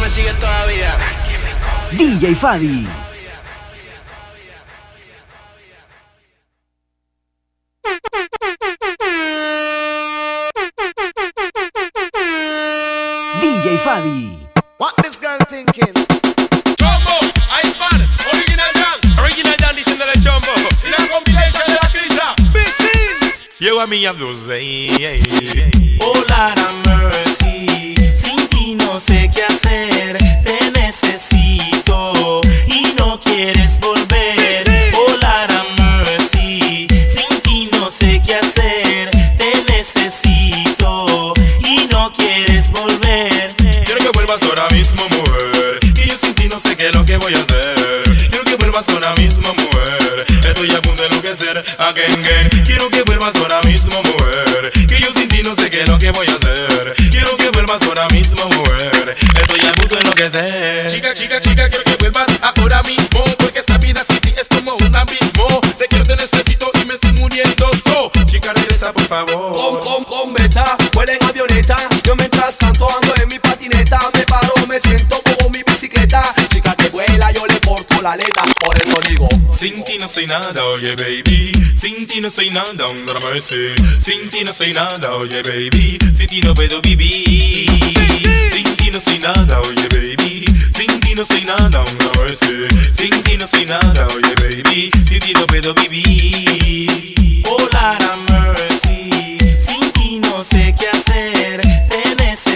siguen todavía. DJ Fadi. DJ Fadi. What this girl thinking? Chombo, Ice Man, Original Dan. Original Dan diciéndole Chombo. Y la compilation de la pista. Big Team. Llevo a mi abduce. Oh, Lord have mercy. Sin ti no sé qué hacer. Te necesito y no quieres volver. Oh, Lord have mercy. Sin ti no sé qué hacer. Te necesito y no quieres volver. Quiero que vuelvas ahora mismo, mujer. Que yo sin ti no sé qué es lo que voy a hacer. Quiero que vuelvas ahora mismo, mujer. Estoy a punto de enloquecer. Again. Quiero que vuelvas ahora mismo, mujer. Que yo sin ti no sé qué es lo que voy a hacer. Quiero que vuelvas ahora mismo, mujer. Estoy a punto de enloquecer. Chica, quiero que vuelvas ahora mismo. Porque esta vida sin ti es como un abismo. Te quiero, te necesito y me estoy muriendo. Chica, regresa por favor. Con beta, vuela en avioneta. Yo mientras tanto ando en mi patineta. Me paro, me siento como mi bicicleta. Chica que vuela, yo le porto la aleta. Por eso digo, sin ti no soy nada, oye baby. Sin ti no soy nada, no mercy. Sin ti no soy nada, oye baby. Sin ti no puedo vivir. Sin ti no soy nada, oye baby. Sin ti no soy nada, no mercy. Sin ti no soy nada, oye baby. Sin ti no puedo vivir. Oh, Lord have mercy. Sin ti no sé qué hacer. Te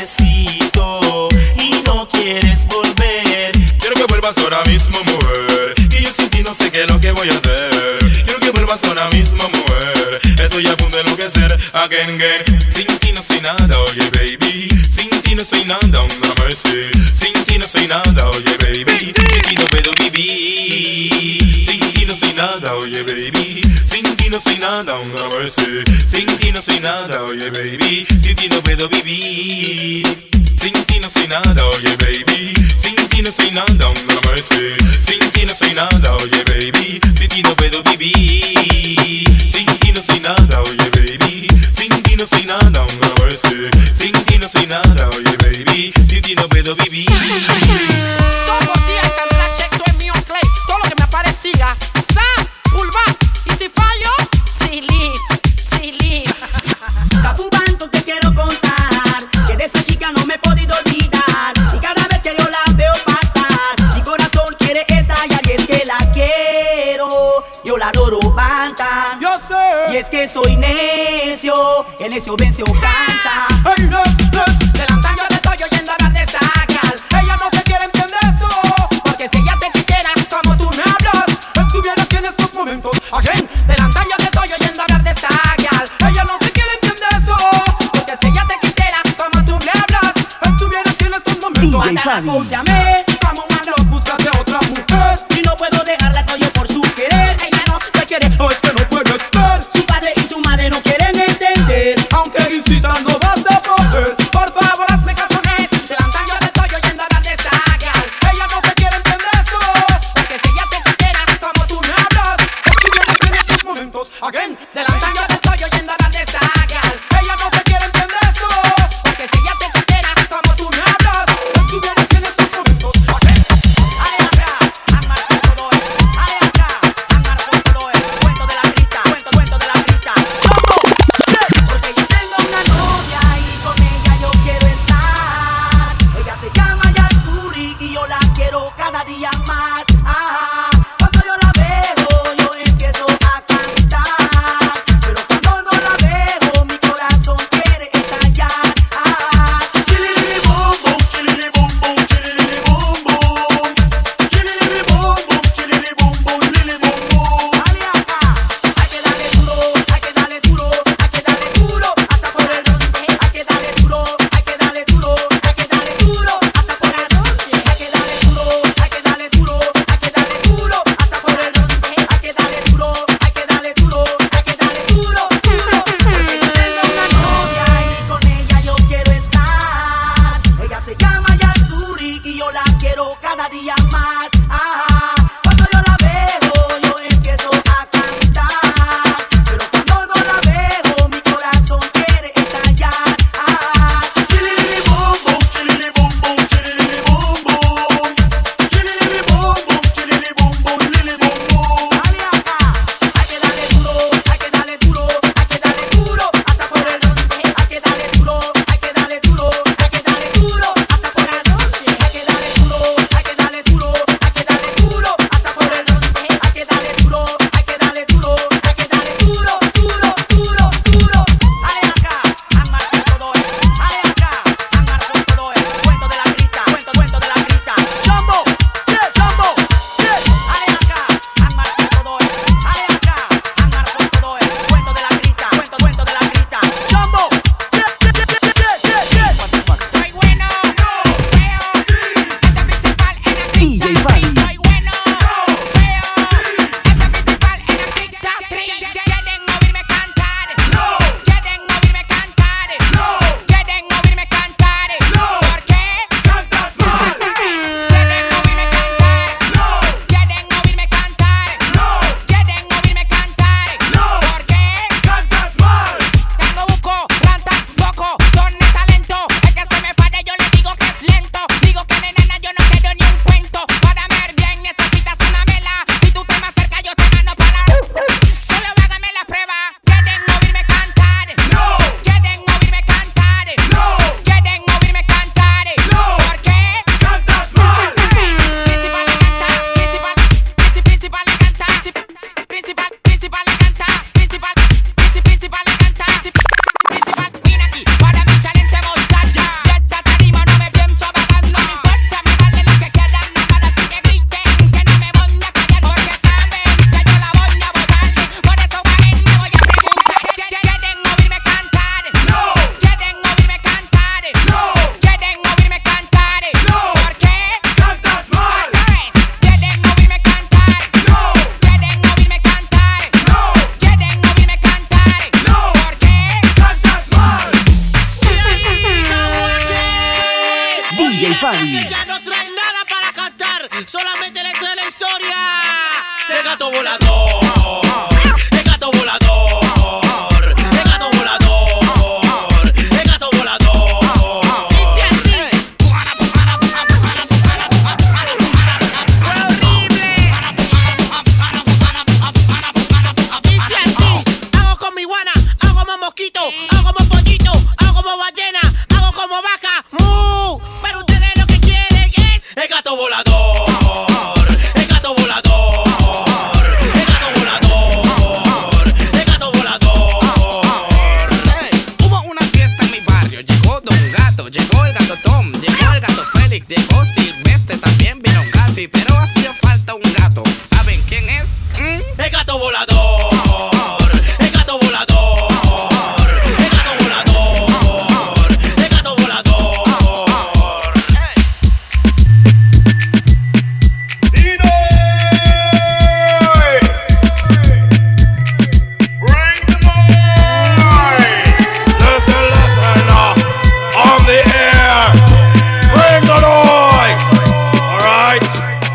necesito y no quieres volver. Quiero que vuelvas ahora mismo, mujer. Que yo sin ti no sé qué es lo que voy a hacer. Quiero que vuelvas ahora mismo, mujer. Estoy a punto de enloquecer. Again. Sin ti no soy nada, oye baby. Sin ti no soy nada, no mercy. Sin ti no soy nada, oye baby. Sin ti no puedo vivir. Sin ti no soy nada, oye baby. Sin ti no soy nada, no mercy. Sin ti no soy nada, oye baby. Sin ti no puedo vivir. Sin ti no soy nada, oye baby. Sin ti no soy nada, no mercy. Sin ti no soy nada, oye baby. Sin ti no puedo vivir. Sin ti no soy nada, oye baby. Sin ti no soy nada, no mercy. Sin ti no soy nada, oye baby. Sin ti no puedo vivir. Todos los días está en la check, todo es mío clay. Todo lo que me aparecía, Sam, pulva. Y si fallo, silly. Cafubanto, te quiero contar que de esa chica no me he podido olvidar. Y cada vez que yo la veo pasar, mi corazón quiere estallar. Y es que la quiero, yo la adoro banta. Yo sé. Y es que soy necio, el necio vence o cansa. Hey, delante yo te estoy oyendo hablar de esa gal. Ella no te quiere entender eso. Porque si ella te quisiera como tú me hablas, estuviera aquí en estos momentos. Again, delante yo te estoy oyendo hablar de esa gal. Ella no te quiere entender eso. Porque si ella te quisiera como tú me hablas, estuviera aquí en estos momentos. DJ Fadi. Acónciame, Vamos, mano, búscate a otra mujer. y no puedo dejarla yo por su querer. Ella no te quiere, no es que no puedes ver. Su padre y su madre no quieren entender. Aunque insistas no vas a poder. Por favor, hazme caso en eso. Delante yo te estoy oyendo hablar de esa gal. Ella no te quiere entender eso. Porque si ella te quisiera como tú me hablas, estuviera aquí en estos momentos. Again, delante yo te estoy oyendo hablar de esa gal. Ella no te quiere entender eso. Porque si ella te quisiera como tú me hablas, estuviera aquí en estos momentos. Again. Ale atrás, amar con todo el. Ale atrás, amar con todo el. Cuento de la grita, cuento de la grita. ¡Vamos! Porque yo tengo una novia Fadi. Que ya no trae nada para cantar, solamente le trae la historia de gato volador, de gato volador, de gato volador, de gato volador. Dice así. Dice así. Hago con mi guana, hago como mosquito, hago como pollito, hago como ballena, hago como vaca. Pero ustedes lo que quieren es el gato volador, el gato volador, el gato volador, el gato volador. Hubo una fiesta en mi barrio, llegó Don Gato, llegó el gato Tom, llegó el gato Félix, llegó Silvestre, también vino Garfi, pero hacía falta un gato. ¿Saben quién es? El gato volador, el gato volador, el gato volador, el gato volador. Listen, on the air. Bring the noise. All right.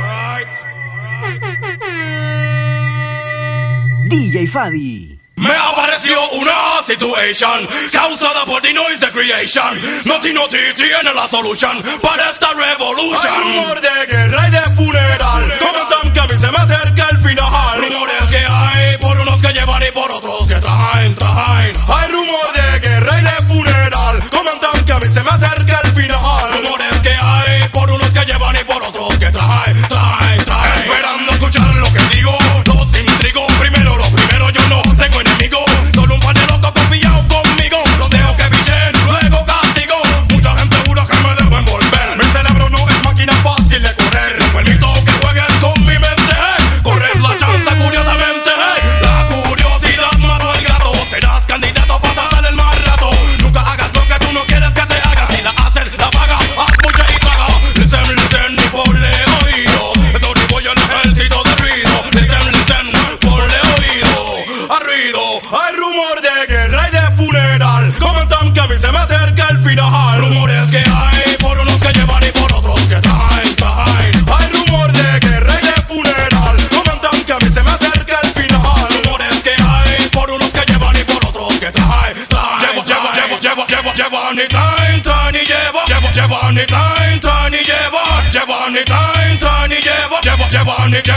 DJ Fadi. Me apareció una situation causada por the noise de creation. Noti tiene la solución para esta revolution. Hay rumor de guerra y de funeral. Comentan que a mí se me acerca el final. Rumores que hay por unos que llevan y por otros que traen. Hay rumor de guerra y de funeral. Comentan que a mí se me acerca el final. Rumores que hay por unos que llevan y por otros que traen. Esperando escuchar lo que digo, los intrigo. Primero lo primero, yo no tengo enemigo. Solo un par de locos confiados conmigo. Los dejo que pichen, luego castigo. Mucha gente jura que me debo envolver. Mi cerebro no es máquina fácil de correr. No permito que juegues con mi mente. Corres la chance curiosamente. La curiosidad mató al gato. Serás candidato para pasar el mal rato. Nunca hagas lo que tú no quieres que te haga. Si la haces, la pagas. Haz mucha y traga. Listen, y ponle oído. Esto digo yo el ejército de ruido. Listen, ponle oído. A ruido. Hay rumor de guerra y de funeral. Comentan que a mí se me acerca el final. Rumores que hay por unos que llevan y por otros que traen. Hay rumor de guerra y de funeral. Comentan que a mí se me acerca el final. Rumores que hay por unos que llevan y por otros que traen. Llevan y traen y llevan. Llevan y traen y llevan. Llevan y traen y llevan. Llevan y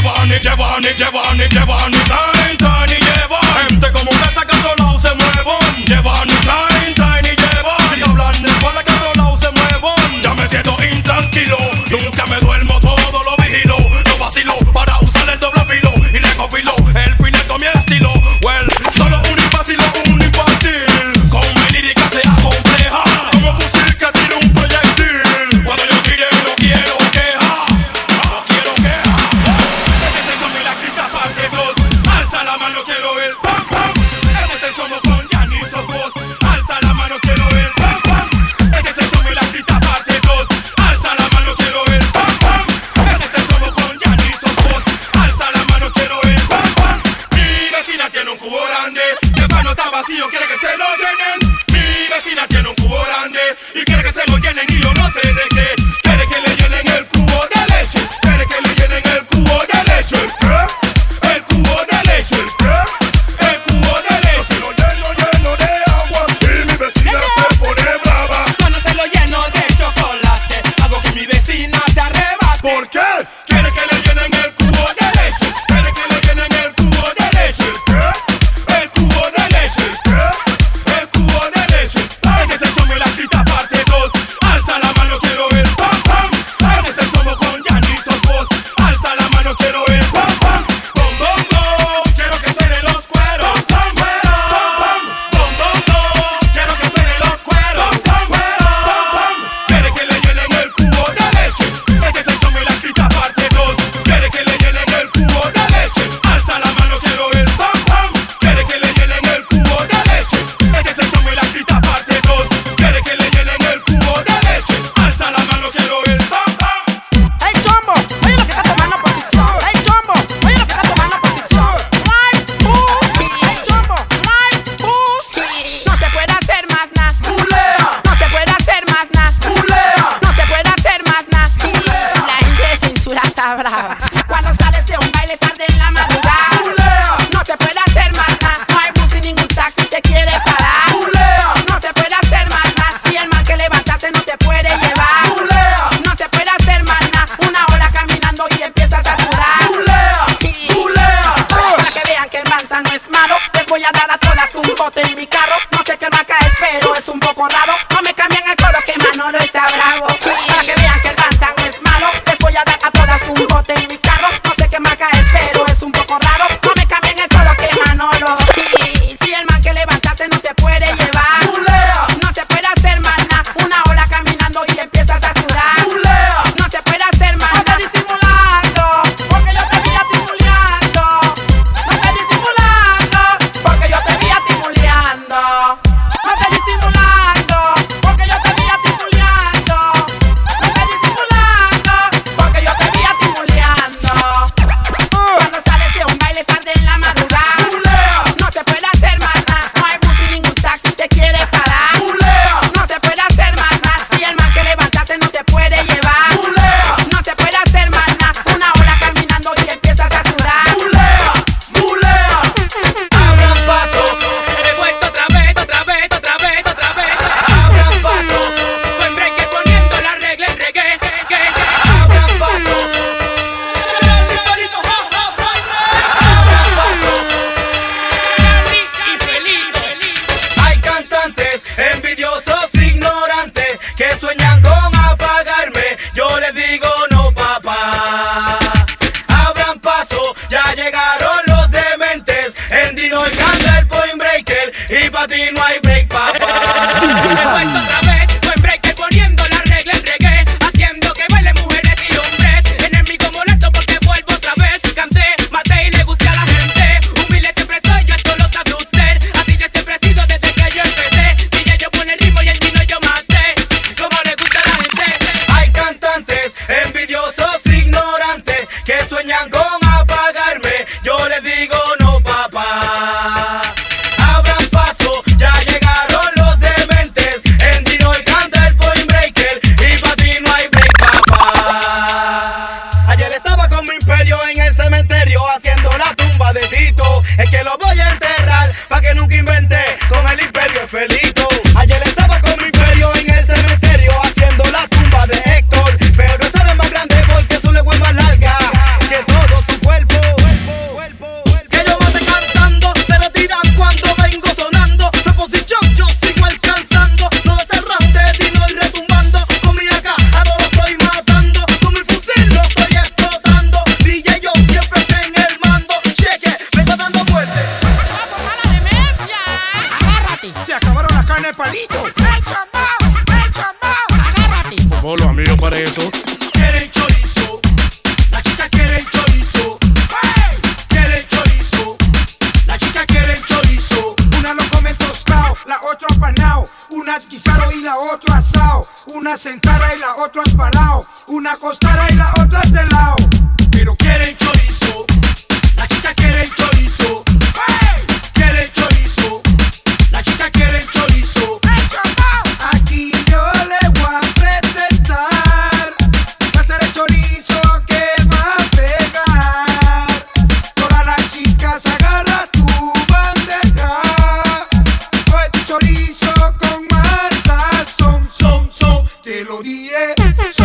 traen y llevan. Gente como esta que a otro lado se muevan. Llevan y traen y llevan. Si hablan de escuela que a otro lado se muevan. Ya me siento intranquilo. Nunca me duermo, todo lo vigilo. No vacilo para usar el doble filo. Y recopilo el final con mi estilo. Well, solo un imbécil o un infantil. Con mi lírica sea compleja. Como fusil que tira un proyectil. Cuando yo tire no quiero queja. No quiero queja. Este es el la grita parte 2. Alza la mano, quiero el pam pam. Este es el chomo con Yanis Ojos. Alza Por favor, los amigos para eso. Quieren chorizo, la chica quiere chorizo. Quieren chorizo, la chica quiere chorizo. Una lo come tostado, la otra apanao. Una es guisado y la otra asao. Una sentada y la otra asparao. Una acostada y la otra de lado. Pero quieren chorizo, la chica quiere chorizo. Quieren chorizo, la chica quiere chorizo. Aquí yo le voy a presentar. Va a ser el chorizo que va a pegar. Todas las chicas agarra tu bandeja. Coge tu chorizo con más sazón. Son, Te lo dije.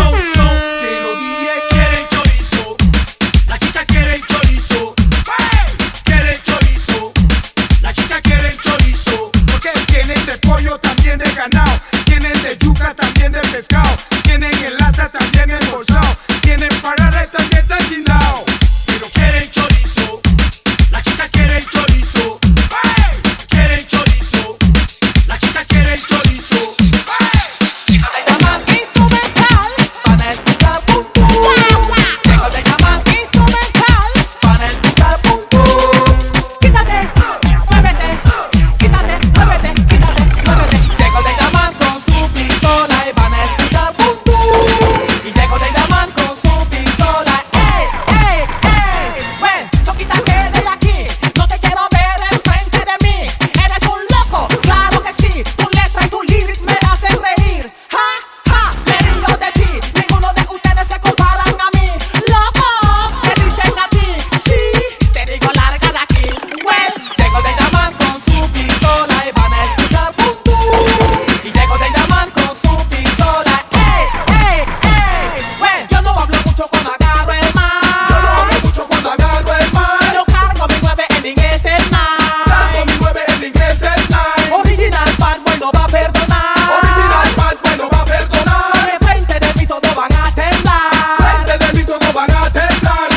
te lo dije. Quieren chorizo, la chica quiere chorizo. Quieren chorizo, la chica quiere chorizo. Porque tienen de pollo, también de ganado. Tienen de yuca, también de pescado. Tienen en lata, también embolsado. Tienen parada y también taquinao. Pero quieren chorizo, la chica quiere chorizo. Quieren chorizo, la chica quiere chorizo. Chico de llaman instrumental, van a escuchar pum pum. Chico de llaman instrumental, van a escuchar pum pum. Quítate, muévete, quítate, muévete, quítate, muévete. Chico de llaman con su pistola y van a escuchar pum pum. Y Chico de llaman con su pistola, ey. Ven, so quítate de aquí, no te quiero ver enfrente de mí. Eres un loco, claro que sí. Tu letra y tu lyrics me hacen reír. Me río de ti. Ninguno de ustedes se comparan a mí. Loco, te dicen a ti. Sí, te digo larga de aquí. Well, Chico de llaman con su pistola y van a escuchar pum pum. Y Chico de llaman con su pistola, ey. Well, yo no hablo mucho cuando agarro el mar. Yo no hablo mucho cuando agarro el mar. Yo cargo mi 9 en inglés es night. Cargo mi 9 en inglés es night. Original bad boy no va a perdonar. Original bad boy no va a perdonar. De frente de mí todos van a temblar. Frente de mí todos van a temblar.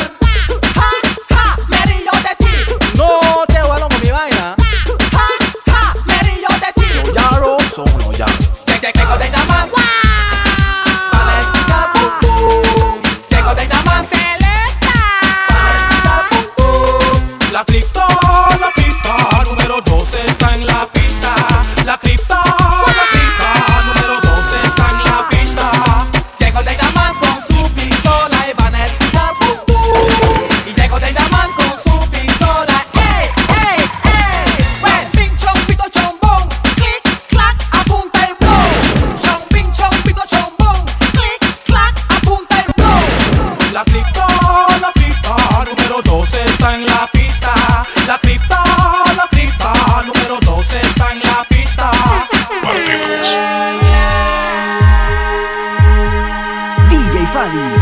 Me río de ti. No te vuelo con mi vaina. Me río de ti. Los yaros son los yaros. Llego de llaman. Van a escuchar pum pum. Llego de llaman. Selecta. Van a escuchar pum pum. La cripta número 2 está en la pista. La cripta número 2 está en la pista. Llego de llaman con su pistola y van a escuchar pum pum. Y llego de llaman con su pistola, ey. Well, ping chong pito chombón, clic clac apunta el blow. Chong ping chong pito chombón, clic clac apunta el blow. La cripta número 2 está en la pista. La cripta número 2 está en la pista. DJ Fadi.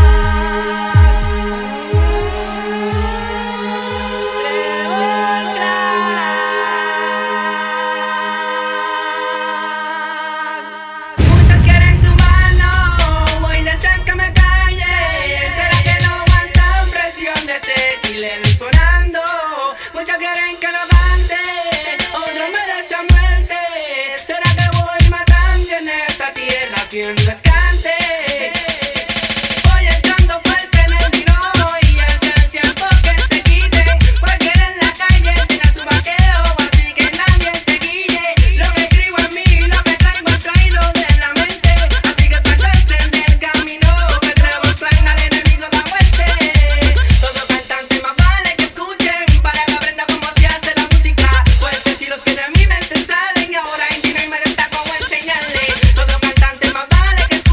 Muchas quieren tu mano, muy desean que me calle. ¿Será que no aguantan presión de este killer sonando? Muchos quieren que lo cante, otros me desean muerte. ¿Será que voy matando en esta tierra haciendo escante? Voy entrando fuerte en el vino y es el tiempo que se quite. Cualquiera en la calle tiene su vaqueo, así que nadie se guille. Lo que escribo en mí, lo que traigo he traído de la mente. Así que sálvense del camino, que traigo traen al enemigo da muerte. Todo cantante más vale que escuchen, para que aprendan cómo se hace la música. Pues estilos que de mi mente salen y ahora en y me destaco a enseñarle. Todo cantante más vale que escuchen.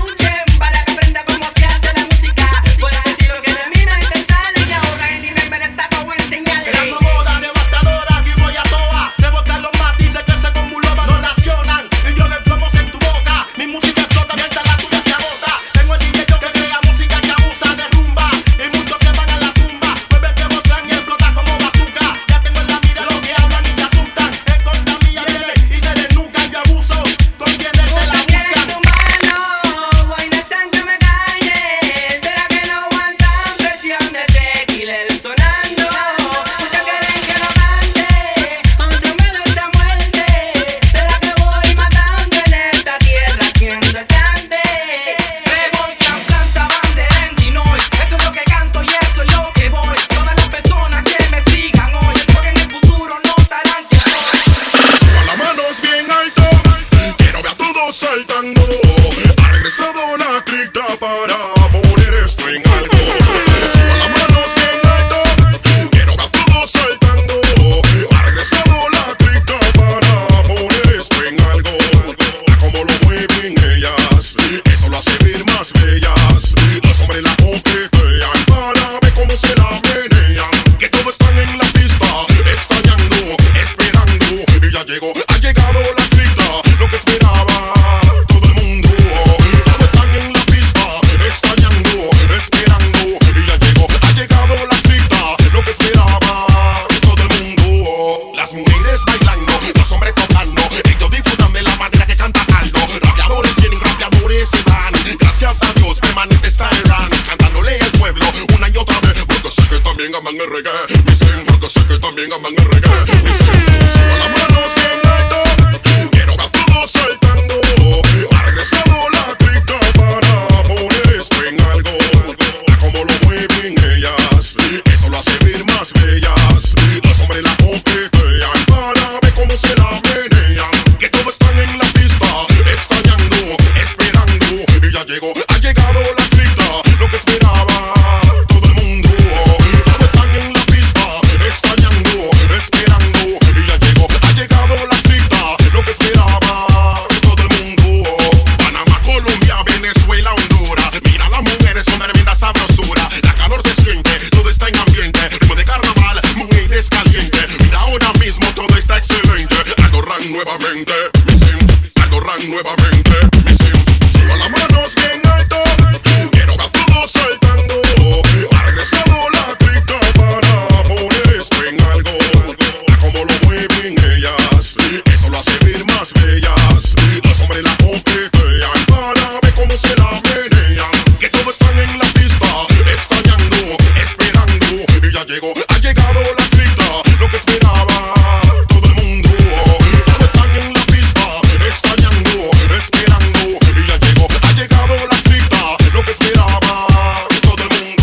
Ha regresado la cripta para poner esto en algo. Suban las manos bien alto, quiero ver todos saltando. Ha regresado la cripta para poner esto en algo. Como lo mueven ellas, eso lo hace ver más bellas. Los hombres la coquetean para ver cómo se la menean. Que todos están en la pista, extrañando, esperando. Y ya llegó, ha llegado la cripta, lo que esperaba todo el mundo. Todos están en la pista, extrañando, esperando. Y ya llegó, ha llegado la cripta, lo que esperaba todo el mundo. Las mujeres bailando, los hombres tocando, ellos disfrutan de la manera que canta Aldo. Rapeadores vienen, rapeadores se van. Gracias a Dios, permanente está el run, cantándole al pueblo una y otra vez. Porque sé que también aman el reggae, mi sin, porque sé que también aman el reggae, mi sin. Suban las manos bien alto, quiero ver todos saltando. Ha regresado la cripta para poner esto en algo. Como lo mueven ellas, eso lo hace ver más bellas. Los hombres la coquetean para ver cómo se la menean. Que todos están en la pista, extrañando, esperando. Y ya llegó, ha llegado la cripta, lo que esperaba todo el mundo. Todos están en la pista, extrañando, esperando. Y ya llegó, ha llegado la cripta, lo que esperaba todo el mundo. Panamá, Colombia, Venezuela, Honduras. Mira, las mujeres son tremenda sabrosura. La calor se siente, todo está en ambiente. Ritmo de carnaval, mujeres calientes. Mira, ahora mismo todo está excelente. Aldo Ran nuevamente, mi sim. Aldo Ran nuevamente, mi sim. Suban las manos bien alto, quiero ver todos saltando. Ha regresado la cripta para poner esto en algo. Como lo mueven ellas, eso lo hace ver más bellas. Los hombres la coquetean para ver cómo se la menean. Que todos están en la pista, extrañando, esperando. Y ya llegó, ha llegado la cripta, lo que esperaba todo el mundo. Todos están en la pista, extrañando, esperando. Y ya llegó, ha llegado la cripta, lo que esperaba todo el mundo.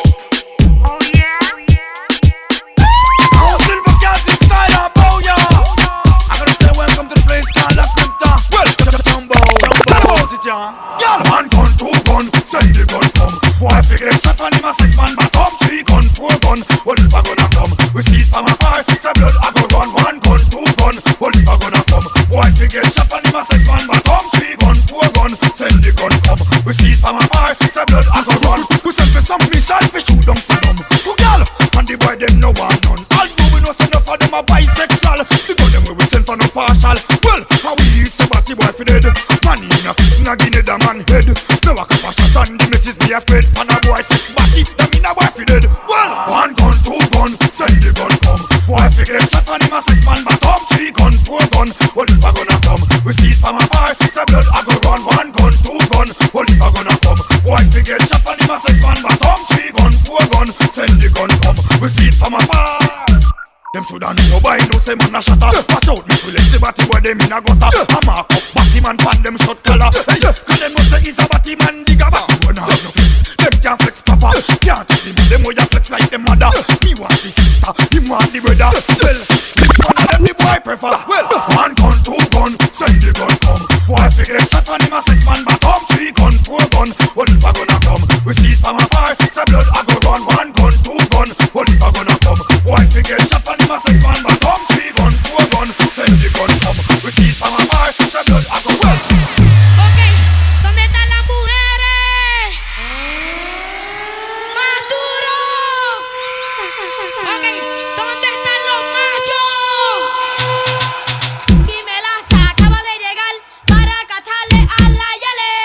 I'm still forgetting style and bow, yeah. I'm gonna say welcome to the place called La Crypta. Well, jumbo, about it, yeah. Girl, 1 gun, 2 gun, send the gun come. Boy, figure shot on him a 6-man back up. 3 gun, 4 gun, well, if I gonna come. We see it from afar, say blood I go run. 1 gun, 2 gun, well, if I gonna come. Boy, figure shot on him a 6-man back up. 3 gun, 4 gun, send the gun come. We see it from afar, say blood I go run. We send for some mission, we shoot down for them. Who girl, and the boy them no one none. Although we know send enough of them a bisexual. The girl them we send for no partial. Well, how we used to bat the boy for dead. Man in a prison a guinea the man head. No a cup of shot and the message me a spread. For a boy 6 batty, them in a boy for dead. Well, 1 gun, 2 gun, send the gun come. Boy fi get shot on him a 6-man back up. 3 gun, 4 gun, well if I gonna come. We see it from afar, say blood I go run. 1 gun, 2 gun, well if I gonna come. Boy fi get shot on him a 6-man back up. 3 gun, 4 gun, send the gun come. We see it from afar. Them shoulda know by no say man a shatter. Watch out, me will let the batty boy them in a gutter. A mark up batty man pan them shot collar. Hey, cause them know say is a batty man digger. Batty boy nah have no flex, them can't flex proper. Can't take the man, them way a flex like them mother. Me want the sister, him want the brother. Well, which one of them the boy prefer? Well, 1 gun, 2 gun, send the gun come. Boy fi get shot on him a 6-man back up. 3 gun, 4 gun, well if I gonna come. We see it from afar, say blood I go run. 1 gun, 2 gun, well if I gonna come. Boy fi get shot on him a 6-man back up. 3 gun, 4 gun, send the gun come. We see it from afar, say blood I go run. Ok, ¿dónde están las mujeres? ¡Más duro! Ok, ¿dónde están los machos? Y me las acaba de llegar para gastarle a la Yale.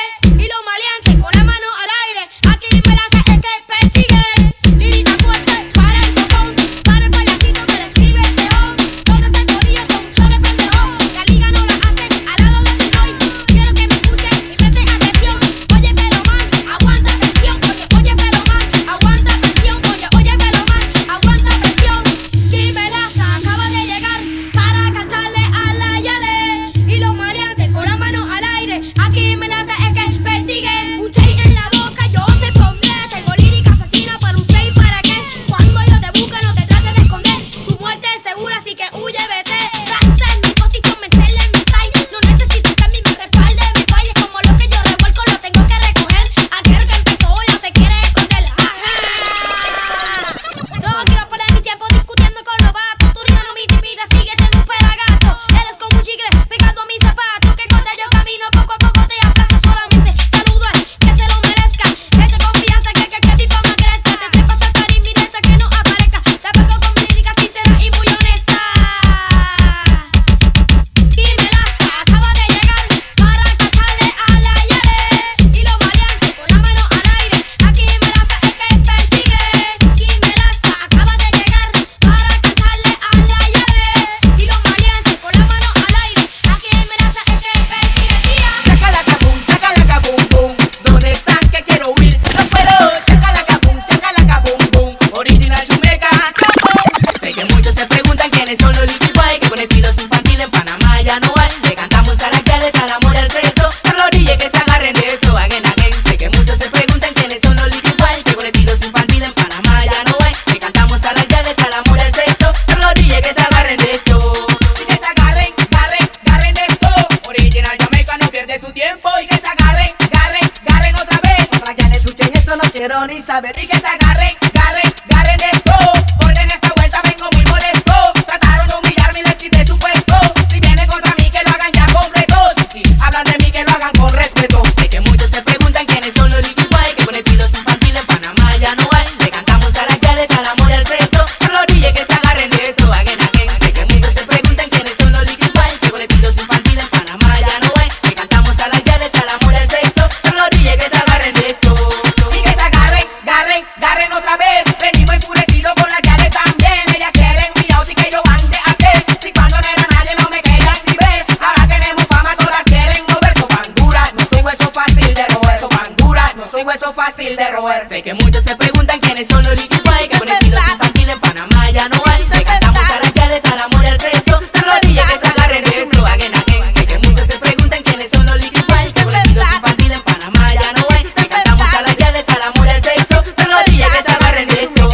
quiero ni saber. Y que se agarren de esto. Porque en esta vuelta vengo muy molesto. Trataron de humillarme y les quité su puesto. Si vienen contra mí que lo hagan ya completo. Si hablan de mí que lo hagan con respeto. Sé que muchos se preguntan quiénes son los Liquid White, que con estilos infantiles en Panamá ya no hay. Le cantamos a las gales, al amor y al sexo. A los DJ que se agarren de esto, again. Sé que muchos se preguntan quiénes son los Liquid White, que con estilos infantiles en Panamá ya no hay. Le cantamos a las gales, al amor y al sexo. A los DJ que se agarren de esto. Y que se agarren otra vez. Venimos enfurecidos con las gales también. Ellas quieren mi auto y que yo ande a pie. Si cuando no era nadie no me querían ni ver. Ahora tenemos fama, todas quieren mover. Sopan duras, no soy hueso fácil de roer. Sopan duras, no soy hueso fácil de roer. Sé que muchos se preguntan quiénes son los Liquid White, que con estilos infantiles en Panamá ya no hay. Le cantamos a las gales, al amor y al sexo. A los DJ que se agarren de esto, again. Sé que muchos se preguntan quiénes son los Liquid White, que con estilos infantiles en Panamá ya no hay. Le cantamos a las gales, al amor y al sexo. A los DJ que se agarren de esto.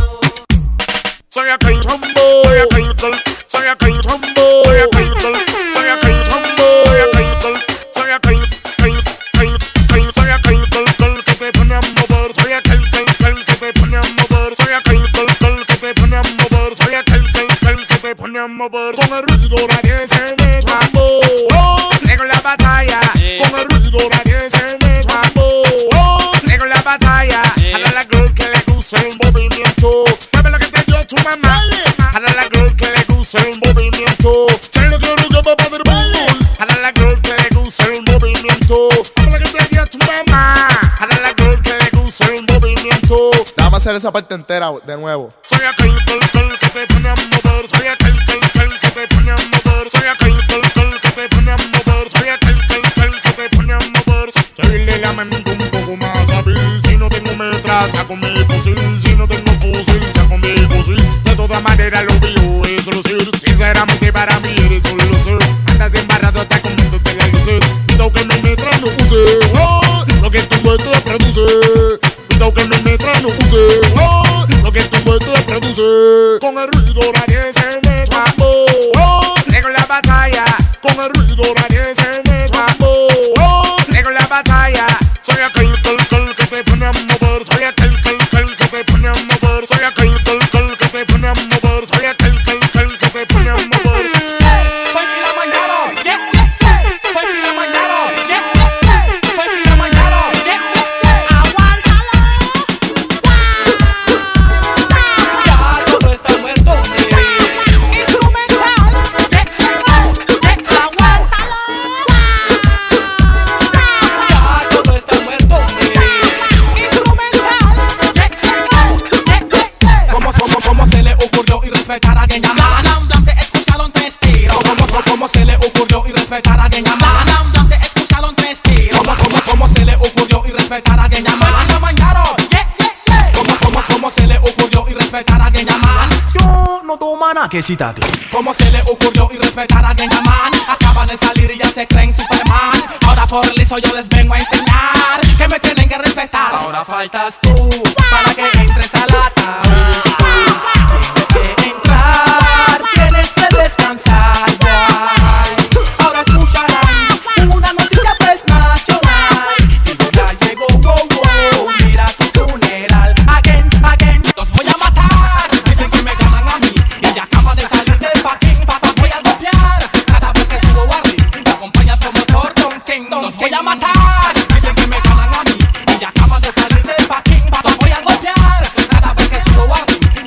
Soy a King Tumbo, soy a King Tumbo, soy a King Tumbo, soy a King Tumbo, soy a King Tumbo, soy a King Tumbo, soy a King soy a King que te pone a mover, soy a King que te pone a mover, soy a King que te pone a mover, soy a King que te pone a mover. Con el ruido nadie se me trambo, tengo la batalla, con el ruido nadie se me trambo, tengo la batalla, a la girl que le gusta el movimiento. Tu mamá, a la girl que le gusta el movimiento. Say no quiero que me padre bailes. A la girl que le gusta el movimiento. Para que te diga tu mamá. A la girl que le gusta el movimiento. Vamos a hacer esa parte entera de nuevo. Soy aquel que te pone a mover. Soy aquel que te pone a mover. Soy aquel que te pone a mover. Soy aquel que te pone a mover. Soy le lamento un poco más hábil. Si no tengo metralla, saco mi fusil. Si no tengo fusil, saco mi fusil. De todas maneras lo veo introducir. Sinceramente para mí eres un loser. Andas embarrado hasta comiéndote la luces. Pido que mi metra no use, oh, lo que tu muestra produce. Pido que mi metra no use, oh, lo que tu muestra produce. Con el ruido nadie se me trambo, oh, tengo la batalla. Con el ruido nadie se me trambo, oh, tengo la batalla. Soy aquel que te pone a mover. Soy aquel que te pone a mover. Soy aquel que te pone a mover. Soy aquel que te pone a mover. Soy Kilimanjaro, soy Kilimanjaro, soy Kilimanjaro, aguántalo. Ya todo está muerto. Instrumental, aguántalo. Ya todo está muerto. Instrumental. ¿Cómo se le ocurrió irrespetar a alguien llamado? Se escucharon tres tiros. ¿Cómo se le ocurrió irrespetar a alguien llamado? Se escucharon tres tiros. ¿Cómo se le ocurrió irrespetar a alguien llamado? ¿Cómo se le ocurrió irrespetar a alguien llamado? Yo no tomo nada que citate. ¿Cómo se le ocurrió irrespetar a alguien llamado? Acaban de salir y ya se creen Superman. Ahora por liso yo les vengo a enseñar que me tienen que respetar. Ahora faltas tú para que entres a la tabla. Tienes que entrar, tienes que descansar. Ahora escucharán una noticia pues nacional. Y ya llegó, mira tu funeral. Again, los voy a matar. Dicen que me ganan a mí y ya acaba de salir del parking. Papá, voy a golpear cada vez que subo arriba. Me acompaña tu motor, Don King. Los voy a matar. Dicen que me ganan a mí y ya acaba de salir del parking. Papá, voy a golpear cada vez que subo arriba.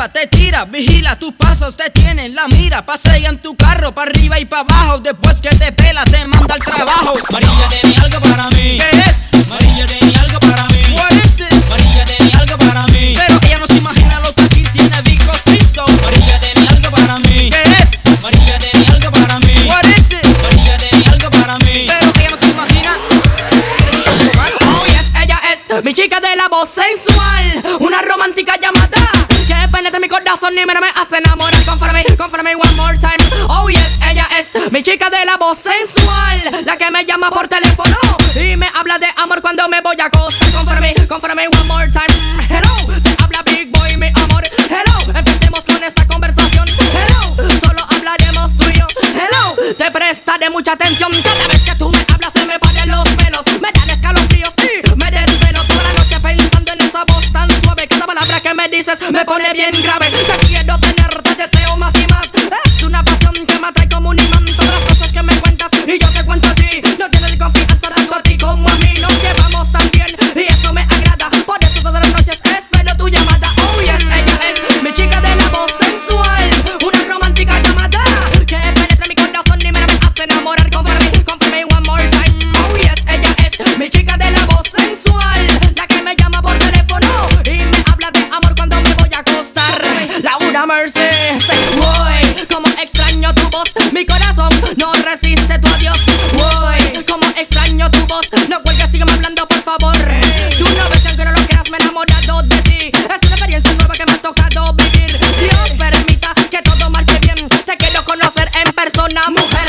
prueba, te tira, vigila tus pasos, te tiene en la mira. Pasea en tu carro, pa' arriba y pa' abajo. Después que te pela, te manda al trabajo. María tiene algo para mí. ¿Qué es? María tiene algo para mí. What is it? María tiene algo para mí. Pero ella no se imagina lo que aquí tiene because she's so. María tiene algo para mí. ¿Qué es? María tiene algo para mí. What is it? María tiene algo para mí. Pero ella no se imagina. Oh yes, ella es mi chica de la voz sensual, una romántica llamada que penetra mi corazón y me hace enamorar. Confórame one more time. Oh yes, ella es mi chica de la voz sensual, la que me llama por teléfono y me habla de amor cuando me voy a acostar. Confórame one more time. Hello, te habla Big Boy, mi amor. Hello, empecemos con esta conversación. Hello, solo hablaremos tú y yo. Hello, te prestaré mucha atención. Cada vez que tú me hablas se me paran los pelos, me dan escalofríos y me desvelo toda la noche pensando en esa voz tan suave. Cada palabra que me dices me pone bien grave. Te quiero tener, te deseo más y más. Es una pasión que me atrae como un imán. Todas las cosas que me cuentas y yo te cuento a ti. No tienes confianza tanto a ti como a mí. Nos llevamos tan bien y eso me agrada. Por eso todas las noches espero tu llamada. Oh yes, ella es mi chica de la voz sensual, una romántica llamada que penetra mi corazón y me hace enamorar. Confórame one more time. Oh yes, ella es mi chica de la voz sensual, la que me llama por teléfono y me habla de amor cuando me voy a acostar. Laura Mercy, voy, como extraño tu voz, mi corazón no resiste tu adiós. Voy, como extraño tu voz, no cuelgues, sígueme hablando por favor. Tú no ves que aunque no lo creas me he enamorado de ti. Es una experiencia nueva que me ha tocado vivir. Dios permita que todo marche bien, te quiero conocer en persona, mujer.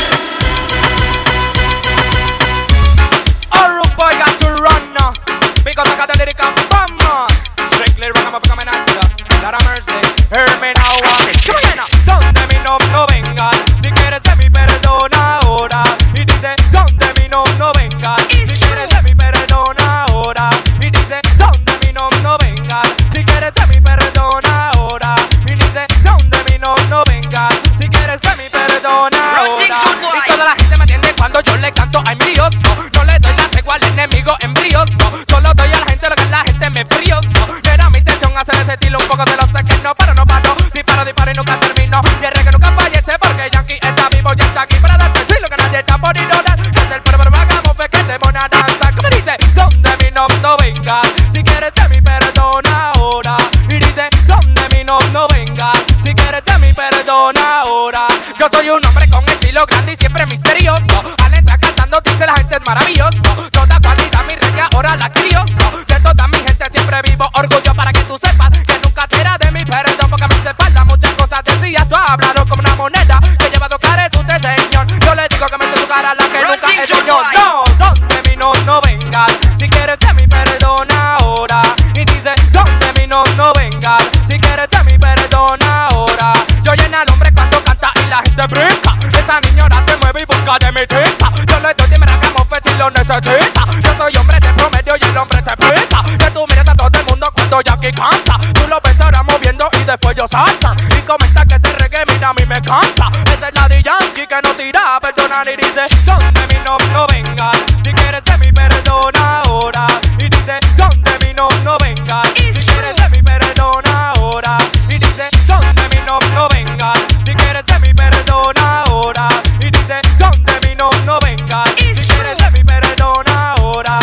Alright boy, got to run now, because I got the lyric and bomb man. Strictly run, I'm coming at ya. Laura Mercy, hear me now. Come on now, donde mi no venga. Si quieres de mi perdón ahora. Y dice, donde mi no venga. Si quieres de mi perdón ahora. Y dice, donde mi no venga. Si quieres de mi perdón ahora. Y dice, donde mi no venga. Si quieres de mi perdón ahora. Y toda la gente me entiende cuando yo le canto, ay mi Dios. No le doy la tregua al enemigo en bríos. Solo doy a la gente lo que la gente me bríos. Era mi intención hacer ese estilo un poco de los que no paro. Disparo y nunca termino. Y el reggae nunca fallece porque Yankee está vivo y está aquí para darte sí lo que nadie está por ignorar. Que es el pueblo vagamos que te pone a danzar. Como dice, donde mi no venga. Si quieres de mi perdón ahora. Y dice, donde mi no venga. Si quieres de mi perdón ahora. Yo soy un hombre con estilo grande y siempre misterioso. Al entrar cantando dice la gente es maravilloso. Toda cualidad mi reggae ahora la crío. De toda mi gente siempre vivo orgullo para que tú sepas que nunca te era de mi perdón. Porque a mí se falta muchas cosas decías. Tú has hablado como una moneda que lleva dos caras usted señor. Yo le digo que mete tu cara a la que nunca he señor. No, donde mi no venga. Si quieres de mi perdón ahora. Y dice, donde mi no venga. Si quieres de mi perdón ahora. Yo lleno al hombre cuando canta y la gente brinca. Esa niñora se mueve y busca de mi tinta. Yo le doy de meracamofe si lo necesita. Yo soy hombre de promedio y el hombre se pinta. Que tú mires a todo el mundo cuando Jackie canta. Tú lo ves ahora moviendo y después yo salta. Y comenta que ese reggae mira a mí me canta. Esa es la de Yankee que no tira a perdonar y dice, donde mi no venga. Si quieres de mi perdón ahora. Y dice, donde mi no venga. Si quieres de mi perdón ahora. Y dice, donde mi no venga. Si quieres de mi perdón ahora. Y dice, donde mi no venga. Si quieres de mi perdón ahora.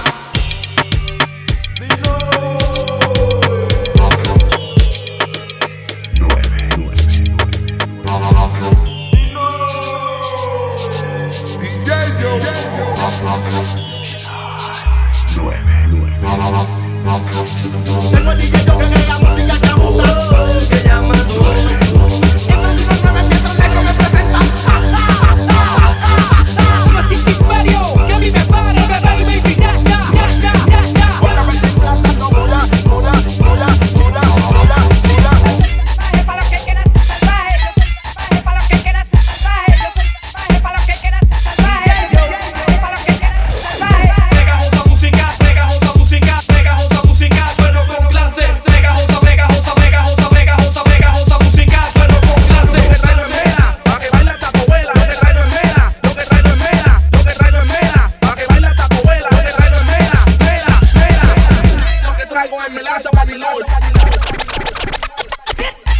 Tengo el DJ que crea música que abusa, que llama nueve. Entonces los 9 piezas negros me presentan. No existe imperio que a mí me pare, bebé y baby, ya. Otra vez en plata, no mola. Baje pa' los que quieran ser salvajes. Baje pa' los que quieran ser salvajes. Baje pa' los que quieran ser salvajes. Baje pa' los que quieran ser salvajes. Pegajosa música, sueno con clase. Pegajosa música, sueno con clase. Lo que traigo es mela, pa' que baila esta abuela. Lo que traigo es mela, pa' que baila esta abuela. Lo que traigo es mela. Lo que traigo es melaza, badilón.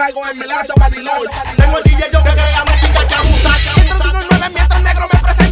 traigo en mi lazo, patilazo. Tengo el DJ yo que crea música que abusa. Entro de unos 9 mientras negro me presenta.